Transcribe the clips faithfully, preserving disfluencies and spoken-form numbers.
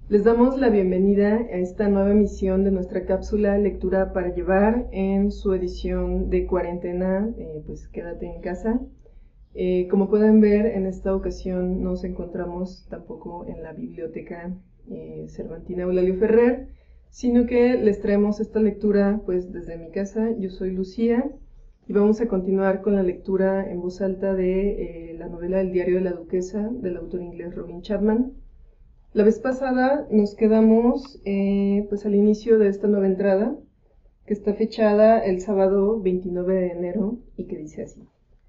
Les damos la bienvenida a esta nueva emisión de nuestra cápsula Lectura para Llevar en su edición de cuarentena, eh, pues quédate en casa. Eh, como pueden ver, en esta ocasión nos encontramos tampoco en la biblioteca eh, Cervantina Eulalio Ferrer, sino que les traemos esta lectura pues desde mi casa. Yo soy Lucía y vamos a continuar con la lectura en voz alta de eh, la novela El diario de la duquesa del autor inglés Robin Chapman. La vez pasada nos quedamos eh, pues al inicio de esta nueva entrada, que está fechada el sábado veintinueve de enero y que dice así.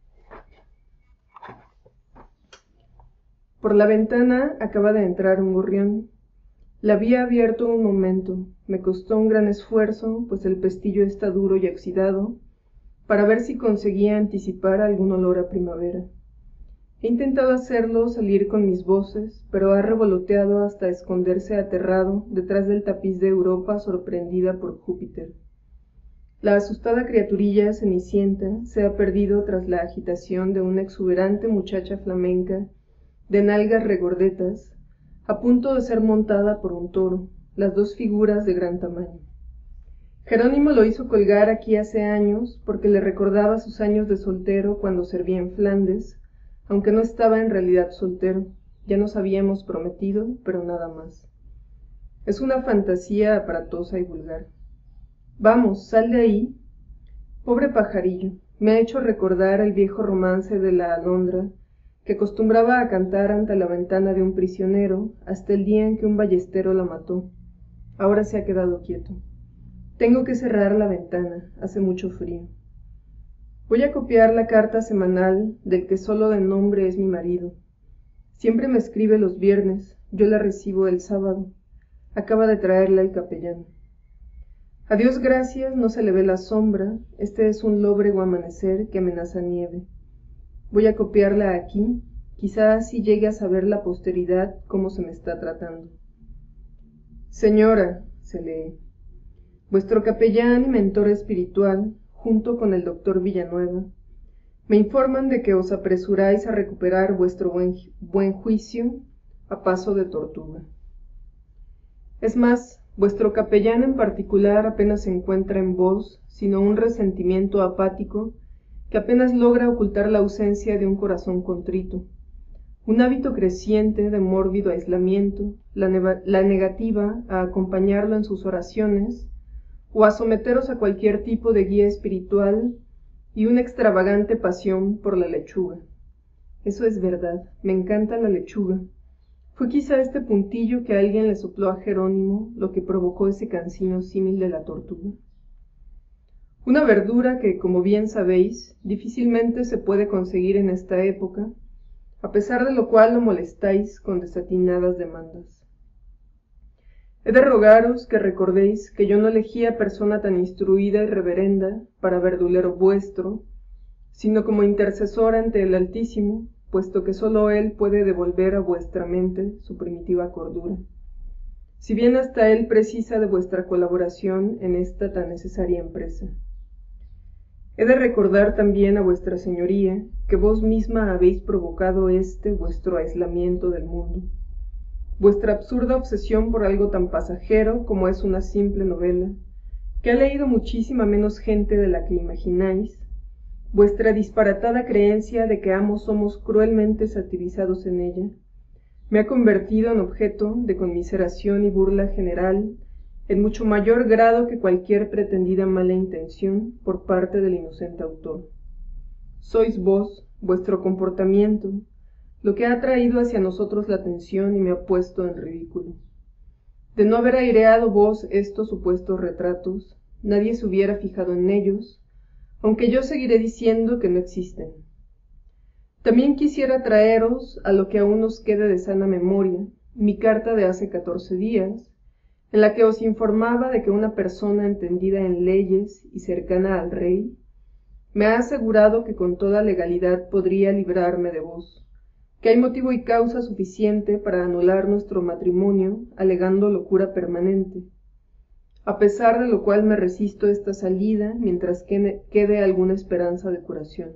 Por la ventana acaba de entrar un gorrión. La había abierto un momento, me costó un gran esfuerzo, pues el pestillo está duro y oxidado, para ver si conseguía anticipar algún olor a primavera. He intentado hacerlo salir con mis voces, pero ha revoloteado hasta esconderse aterrado detrás del tapiz de Europa sorprendida por Júpiter. La asustada criaturilla cenicienta se ha perdido tras la agitación de una exuberante muchacha flamenca, de nalgas regordetas, a punto de ser montada por un toro, las dos figuras de gran tamaño. Jerónimo lo hizo colgar aquí hace años, porque le recordaba sus años de soltero cuando servía en Flandes, aunque no estaba en realidad soltero, ya nos habíamos prometido, pero nada más. Es una fantasía aparatosa y vulgar. Vamos, sal de ahí. Pobre pajarillo, me ha hecho recordar el viejo romance de la alondra, que acostumbraba a cantar ante la ventana de un prisionero hasta el día en que un ballestero la mató. Ahora se ha quedado quieto. Tengo que cerrar la ventana, hace mucho frío. Voy a copiar la carta semanal del que solo de nombre es mi marido. Siempre me escribe los viernes, yo la recibo el sábado. Acaba de traerla el capellán. A Dios gracias no se le ve la sombra, este es un lóbrego amanecer que amenaza nieve. Voy a copiarla aquí, quizá así llegue a saber la posteridad cómo se me está tratando. Señora, se lee, vuestro capellán y mentor espiritual, junto con el doctor Villanueva, me informan de que os apresuráis a recuperar vuestro buen, buen juicio a paso de tortuga. Es más, vuestro capellán en particular apenas se encuentra en vos, sino un resentimiento apático que apenas logra ocultar la ausencia de un corazón contrito, un hábito creciente de mórbido aislamiento, la, la negativa a acompañarlo en sus oraciones, o a someteros a cualquier tipo de guía espiritual y una extravagante pasión por la lechuga. Eso es verdad, me encanta la lechuga. Fue quizá este puntillo que alguien le sopló a Jerónimo lo que provocó ese cansino símil de la tortuga. Una verdura que, como bien sabéis, difícilmente se puede conseguir en esta época, a pesar de lo cual lo molestáis con desatinadas demandas. He de rogaros que recordéis que yo no elegía persona tan instruida y reverenda para verdulero vuestro, sino como intercesor ante el Altísimo, puesto que sólo Él puede devolver a vuestra mente su primitiva cordura, si bien hasta Él precisa de vuestra colaboración en esta tan necesaria empresa. He de recordar también a vuestra señoría que vos misma habéis provocado este vuestro aislamiento del mundo, vuestra absurda obsesión por algo tan pasajero como es una simple novela, que ha leído muchísima menos gente de la que imagináis, vuestra disparatada creencia de que ambos somos cruelmente satirizados en ella, me ha convertido en objeto de conmiseración y burla general, en mucho mayor grado que cualquier pretendida mala intención por parte del inocente autor. Sois vos, vuestro comportamiento, lo que ha traído hacia nosotros la atención y me ha puesto en ridículo. De no haber aireado vos estos supuestos retratos, nadie se hubiera fijado en ellos, aunque yo seguiré diciendo que no existen. También quisiera traeros, a lo que aún nos quede de sana memoria, mi carta de hace catorce días, en la que os informaba de que una persona entendida en leyes y cercana al rey, me ha asegurado que con toda legalidad podría librarme de vos, que hay motivo y causa suficiente para anular nuestro matrimonio, alegando locura permanente, a pesar de lo cual me resisto a esta salida mientras quede alguna esperanza de curación.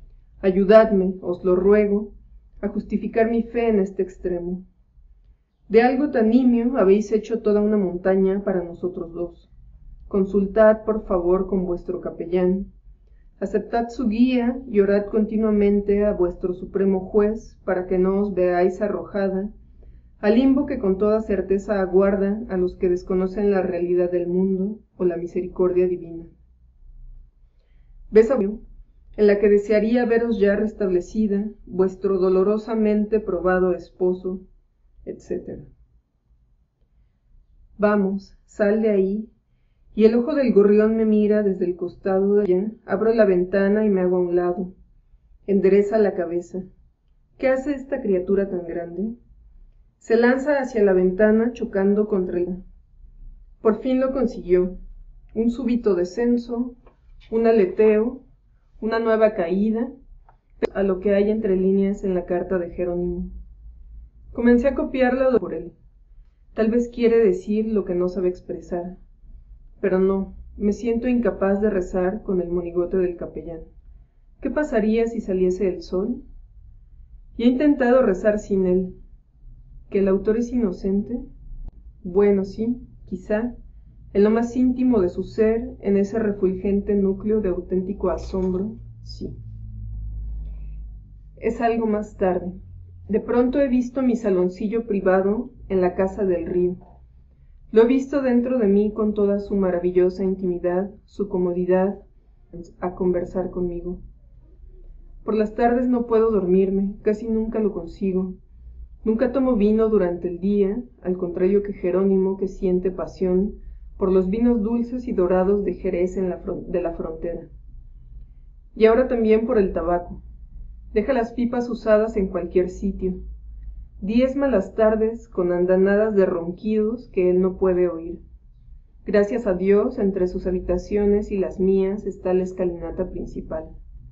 Ayudadme, os lo ruego, a justificar mi fe en este extremo. De algo tan nimio habéis hecho toda una montaña para nosotros dos. Consultad, por favor, con vuestro capellán. Aceptad su guía y orad continuamente a vuestro supremo juez para que no os veáis arrojada al limbo que con toda certeza aguarda a los que desconocen la realidad del mundo o la misericordia divina. Ves a en la que desearía veros ya restablecida, vuestro dolorosamente probado esposo, etcétera. Vamos, sal de ahí, y el ojo del gorrión me mira desde el costado de allá. Abro la ventana y me hago a un lado. Endereza la cabeza. ¿Qué hace esta criatura tan grande? Se lanza hacia la ventana chocando contra ella. Por fin lo consiguió. Un súbito descenso, un aleteo, una nueva caída, a lo que hay entre líneas en la carta de Jerónimo. Comencé a copiarla por él. Tal vez quiere decir lo que no sabe expresar. Pero no, me siento incapaz de rezar con el monigote del capellán. ¿Qué pasaría si saliese el sol? Y he intentado rezar sin él. ¿Que el autor es inocente? Bueno, sí, quizá, en lo más íntimo de su ser, en ese refulgente núcleo de auténtico asombro, sí. Es algo más tarde. De pronto he visto mi saloncillo privado en la casa del río. Lo he visto dentro de mí con toda su maravillosa intimidad, su comodidad, a conversar conmigo. Por las tardes no puedo dormirme, casi nunca lo consigo. Nunca tomo vino durante el día, al contrario que Jerónimo, que siente pasión por los vinos dulces y dorados de Jerez en la de la frontera. Y ahora también por el tabaco. Deja las pipas usadas en cualquier sitio. Diezma las tardes con andanadas de ronquidos que él no puede oír. Gracias a Dios, entre sus habitaciones y las mías está la escalinata principal.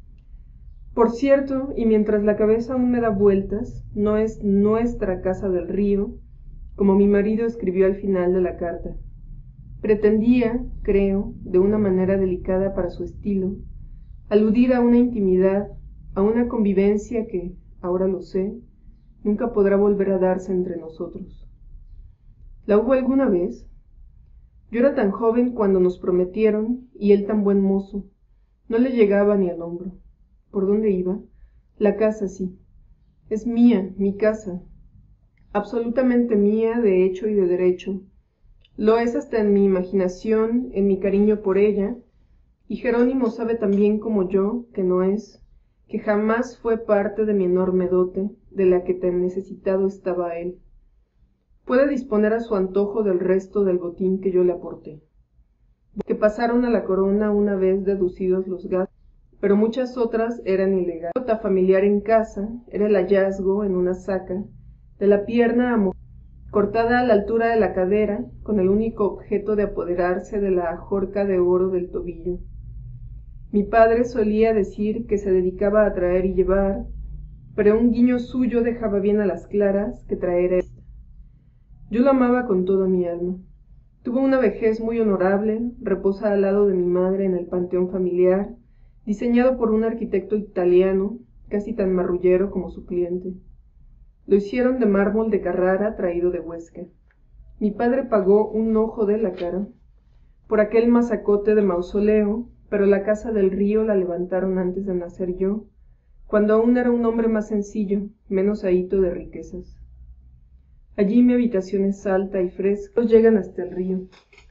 Por cierto, y mientras la cabeza aún me da vueltas, no es nuestra casa del río, como mi marido escribió al final de la carta. Pretendía, creo, de una manera delicada para su estilo, aludir a una intimidad, a una convivencia que, ahora lo sé, nunca podrá volver a darse entre nosotros. ¿La hubo alguna vez? Yo era tan joven cuando nos prometieron, y él tan buen mozo. No le llegaba ni al hombro. ¿Por dónde iba? La casa, sí. Es mía, mi casa. Absolutamente mía, de hecho y de derecho. Lo es hasta en mi imaginación, en mi cariño por ella, y Jerónimo sabe tan bien como yo que no es, que jamás fue parte de mi enorme dote, de la que tan necesitado estaba él. Puede disponer a su antojo del resto del botín que yo le aporté, que pasaron a la corona una vez deducidos los gastos, pero muchas otras eran ilegales. La nota familiar en casa era el hallazgo en una saca de la pierna amor, cortada a la altura de la cadera, con el único objeto de apoderarse de la ajorca de oro del tobillo. Mi padre solía decir que se dedicaba a traer y llevar, pero un guiño suyo dejaba bien a las claras que traer esta. Yo lo amaba con toda mi alma. Tuvo una vejez muy honorable, reposa al lado de mi madre en el panteón familiar, diseñado por un arquitecto italiano, casi tan marrullero como su cliente. Lo hicieron de mármol de Carrara, traído de Huesca. Mi padre pagó un ojo de la cara por aquel mazacote de mausoleo, pero la casa del río la levantaron antes de nacer yo, cuando aún era un hombre más sencillo, menos ahito de riquezas. Allí mi habitación es alta y fresca, llegan hasta el río.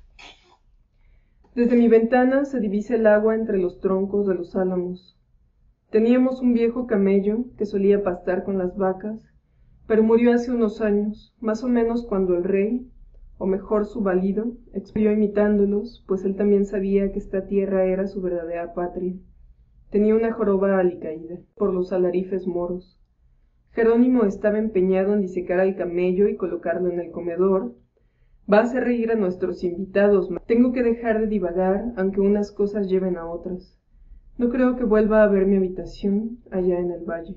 Desde mi ventana se divisa el agua entre los troncos de los álamos. Teníamos un viejo camello que solía pastar con las vacas, pero murió hace unos años, más o menos cuando el rey, o mejor su valido, expiró imitándolos, pues él también sabía que esta tierra era su verdadera patria. Tenía una joroba alicaída por los alarifes moros. Jerónimo estaba empeñado en disecar al camello y colocarlo en el comedor. Va a hacer reír a nuestros invitados. Tengo que dejar de divagar, aunque unas cosas lleven a otras. No creo que vuelva a ver mi habitación allá en el valle.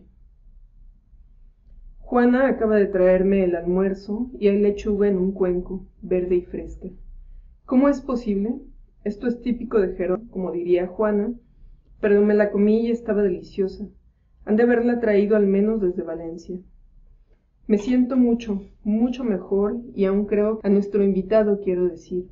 Juana acaba de traerme el almuerzo y hay lechuga en un cuenco, verde y fresca. ¿Cómo es posible? Esto es típico de Jerónimo, como diría Juana, pero me la comí y estaba deliciosa. Han de haberla traído al menos desde Valencia. Me siento mucho, mucho mejor, y aún creo a nuestro invitado, quiero decir.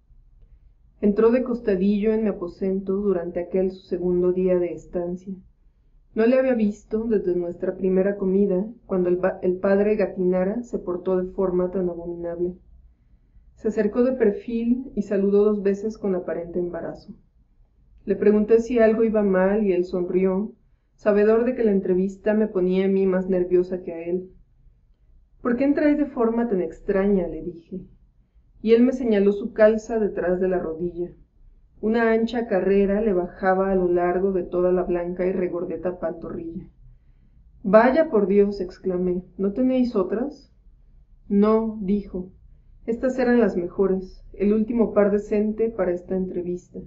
Entró de costadillo en mi aposento durante aquel su segundo día de estancia. No le había visto desde nuestra primera comida, cuando el, el padre Gatinara se portó de forma tan abominable. Se acercó de perfil y saludó dos veces con aparente embarazo. Le pregunté si algo iba mal y él sonrió, sabedor de que la entrevista me ponía a mí más nerviosa que a él. «¿Por qué entráis de forma tan extraña?», le dije, y él me señaló su calza detrás de la rodilla. Una ancha carrera le bajaba a lo largo de toda la blanca y regordeta pantorrilla. «Vaya por Dios», exclamé, «¿no tenéis otras?» «No», dijo, «estas eran las mejores, el último par decente para esta entrevista».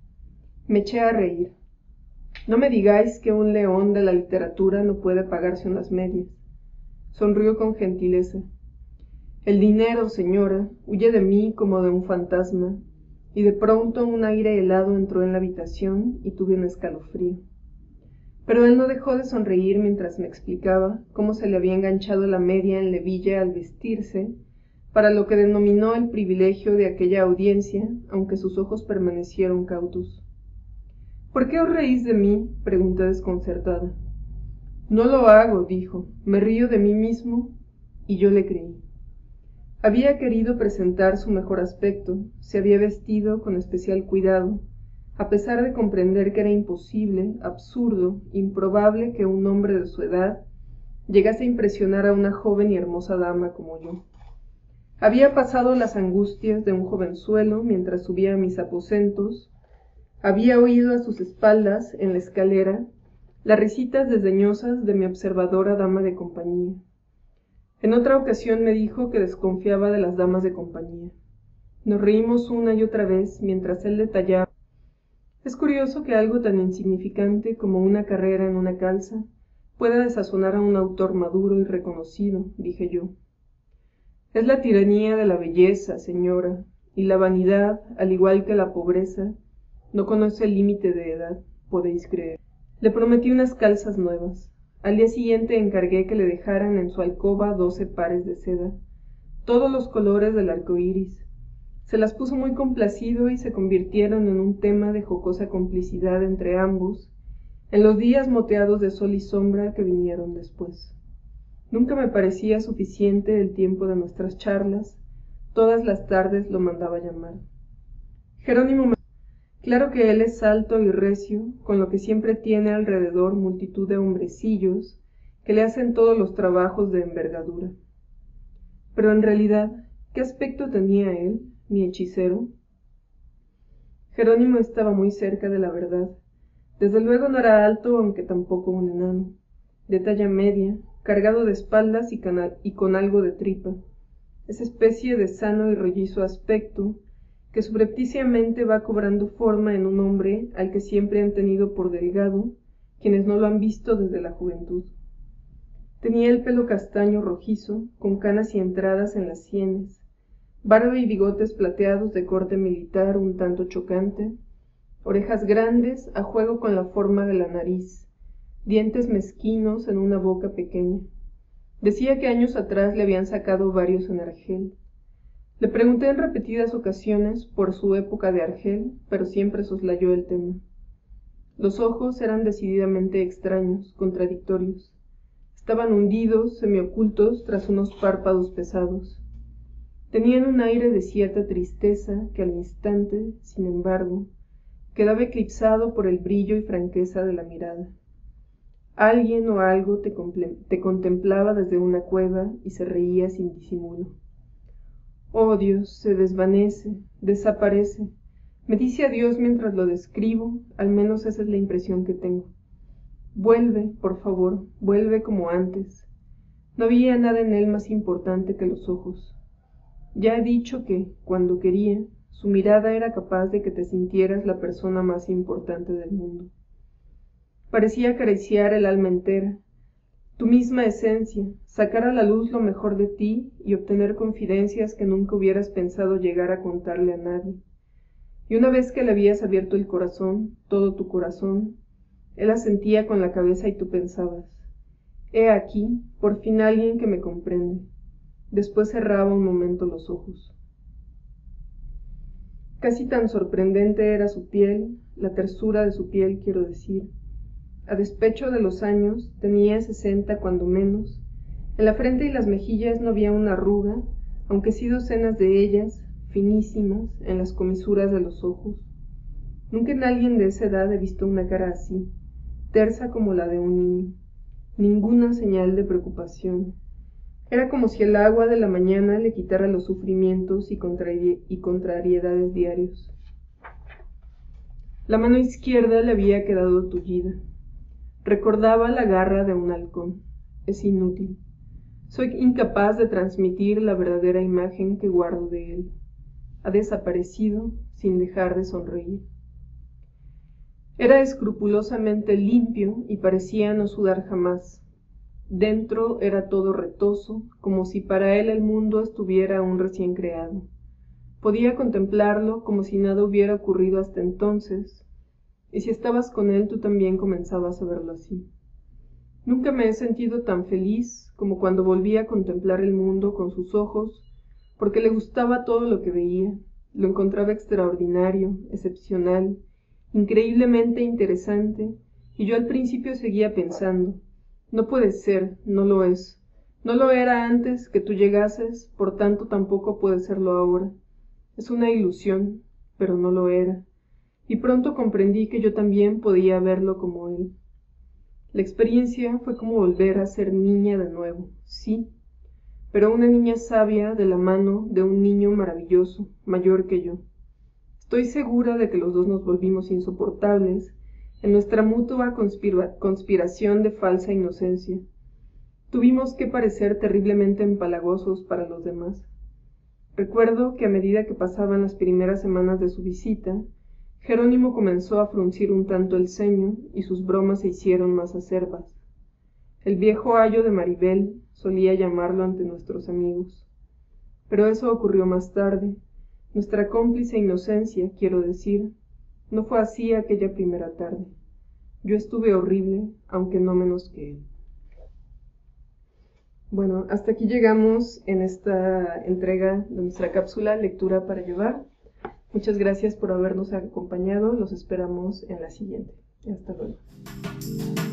Me eché a reír. «No me digáis que un león de la literatura no puede pagarse unas medias». Sonrió con gentileza. «El dinero, señora, huye de mí como de un fantasma», y de pronto un aire helado entró en la habitación y tuve un escalofrío. Pero él no dejó de sonreír mientras me explicaba cómo se le había enganchado la media en la hebilla al vestirse, para lo que denominó el privilegio de aquella audiencia, aunque sus ojos permanecieron cautos. «¿Por qué os reís de mí?», pregunté desconcertada. «No lo hago», dijo, «me río de mí mismo», y yo le creí. Había querido presentar su mejor aspecto, se había vestido con especial cuidado, a pesar de comprender que era imposible, absurdo, improbable que un hombre de su edad llegase a impresionar a una joven y hermosa dama como yo. Había pasado las angustias de un jovenzuelo mientras subía a mis aposentos, había oído a sus espaldas, en la escalera, las risitas desdeñosas de mi observadora dama de compañía. En otra ocasión me dijo que desconfiaba de las damas de compañía. Nos reímos una y otra vez mientras él detallaba. Es curioso que algo tan insignificante como una carrera en una calza pueda desazonar a un autor maduro y reconocido, dije yo. Es la tiranía de la belleza, señora, y la vanidad, al igual que la pobreza, no conoce el límite de edad, podéis creer. Le prometí unas calzas nuevas. Al día siguiente encargué que le dejaran en su alcoba doce pares de seda, todos los colores del arco iris. Se las puso muy complacido y se convirtieron en un tema de jocosa complicidad entre ambos, en los días moteados de sol y sombra que vinieron después. Nunca me parecía suficiente el tiempo de nuestras charlas, todas las tardes lo mandaba llamar. Jerónimo me... Claro que él es alto y recio, con lo que siempre tiene alrededor multitud de hombrecillos que le hacen todos los trabajos de envergadura. Pero en realidad, ¿qué aspecto tenía él, mi hechicero? Jerónimo estaba muy cerca de la verdad. Desde luego no era alto, aunque tampoco un enano, de talla media, cargado de espaldas y, y con algo de tripa, esa especie de sano y rollizo aspecto que subrepticiamente va cobrando forma en un hombre al que siempre han tenido por delgado quienes no lo han visto desde la juventud. Tenía el pelo castaño rojizo, con canas y entradas en las sienes, barba y bigotes plateados de corte militar un tanto chocante, orejas grandes a juego con la forma de la nariz, dientes mezquinos en una boca pequeña. Decía que años atrás le habían sacado varios en Argel. Le pregunté en repetidas ocasiones por su época de Argel, pero siempre soslayó el tema. Los ojos eran decididamente extraños, contradictorios. Estaban hundidos, semiocultos, tras unos párpados pesados. Tenían un aire de cierta tristeza que al instante, sin embargo, quedaba eclipsado por el brillo y franqueza de la mirada. Alguien o algo te, te contemplaba desde una cueva y se reía sin disimulo. Oh Dios, se desvanece, desaparece. Me dice adiós mientras lo describo, al menos esa es la impresión que tengo. Vuelve, por favor, vuelve como antes. No había nada en él más importante que los ojos. Ya he dicho que, cuando quería, su mirada era capaz de que te sintieras la persona más importante del mundo. Parecía acariciar el alma entera, tu misma esencia, sacar a la luz lo mejor de ti y obtener confidencias que nunca hubieras pensado llegar a contarle a nadie. Y una vez que le habías abierto el corazón, todo tu corazón, él asentía con la cabeza y tú pensabas, He aquí, por fin alguien que me comprende. Después cerraba un momento los ojos. Casi tan sorprendente era su piel, la tersura de su piel, quiero decir. A despecho de los años, tenía sesenta cuando menos. En la frente y las mejillas no había una arruga, aunque sí docenas de ellas, finísimas, en las comisuras de los ojos. Nunca en alguien de esa edad he visto una cara así, tersa como la de un niño. Ninguna señal de preocupación. Era como si el agua de la mañana le quitara los sufrimientos y, contrari- y contrariedades diarios. La mano izquierda le había quedado tullida. Recordaba la garra de un halcón. Es inútil. Soy incapaz de transmitir la verdadera imagen que guardo de él. Ha desaparecido sin dejar de sonreír. Era escrupulosamente limpio y parecía no sudar jamás. Dentro era todo retoso, como si para él el mundo estuviera aún recién creado. Podía contemplarlo como si nada hubiera ocurrido hasta entonces, y si estabas con él tú también comenzabas a verlo así. Nunca me he sentido tan feliz como cuando volví a contemplar el mundo con sus ojos, porque le gustaba todo lo que veía, lo encontraba extraordinario, excepcional, increíblemente interesante, y yo al principio seguía pensando, no puede ser, no lo es, no lo era antes que tú llegases, por tanto tampoco puede serlo ahora. Es una ilusión, pero no lo era, y pronto comprendí que yo también podía verlo como él. La experiencia fue como volver a ser niña de nuevo, sí, pero una niña sabia de la mano de un niño maravilloso, mayor que yo. Estoy segura de que los dos nos volvimos insoportables en nuestra mutua conspira- conspiración de falsa inocencia. Tuvimos que parecer terriblemente empalagosos para los demás. Recuerdo que a medida que pasaban las primeras semanas de su visita, Jerónimo comenzó a fruncir un tanto el ceño y sus bromas se hicieron más acerbas. El viejo ayo de Maribel solía llamarlo ante nuestros amigos. Pero eso ocurrió más tarde. Nuestra cómplice inocencia, quiero decir, no fue así aquella primera tarde. Yo estuve horrible, aunque no menos que él. Bueno, hasta aquí llegamos en esta entrega de nuestra cápsula Lectura para Llevar. Muchas gracias por habernos acompañado. Los esperamos en la siguiente. Hasta luego.